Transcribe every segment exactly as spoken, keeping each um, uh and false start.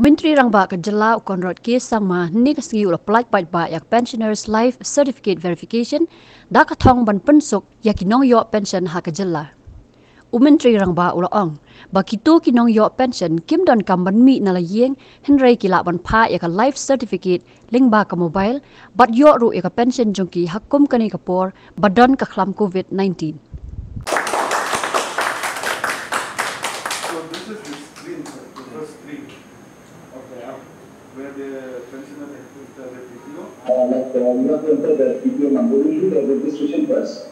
Menteri Rangba ke jela konrod ke sangma ni kasgi ula plaj bait ba yak pensioners life certificate verification da ka thong ban pensuk yak nong yo pension ha ke jela. Menteri Rangba ula ong ba kito kinong yo pension kim don kam ban mi na la yeng henry kila ban pha yak life certificate ling ba ka mobile bat yo ru yak pension jongki hakum kani kapor badon ka khlam covid nineteen. Where the pensioner has put the P P O? Uh, like uh, you have to enter the P P O number, you do the registration first.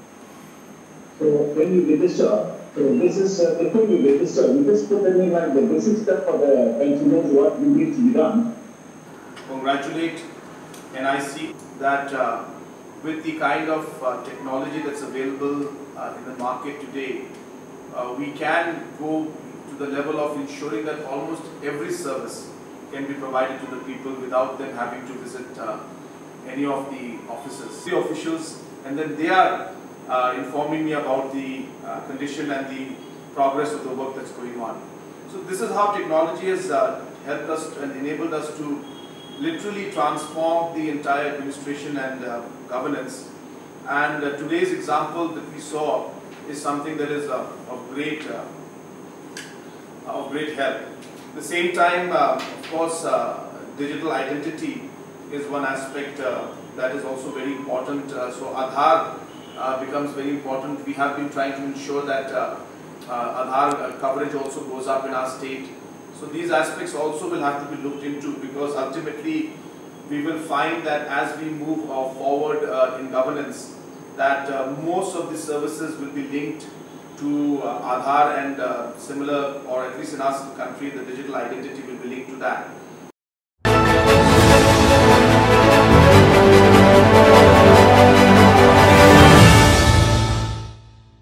So when you register, so this is uh, before you register, you just put in like the basic stuff for the pensioners, what needs to be done. Congratulate N I C that uh, with the kind of uh, technology that's available uh, in the market today, uh, we can go to the level of ensuring that almost every service can be provided to the people without them having to visit uh, any of the offices. The officials, and then they are uh, informing me about the uh, condition and the progress of the work that's going on. So this is how technology has uh, helped us and enabled us to literally transform the entire administration and uh, governance. And uh, today's example that we saw is something that is uh, of great uh, of great help. At the same time, uh, of course, uh, digital identity is one aspect uh, that is also very important. Uh, so Aadhaar uh, becomes very important. We have been trying to ensure that uh, uh, Aadhaar uh, coverage also goes up in our state. So these aspects also will have to be looked into, because ultimately we will find that as we move uh, forward uh, in governance, that uh, most of the services will be linked to uh, Aadhaar and uh, similar, or at least in our country, the digital identity will be linked to that.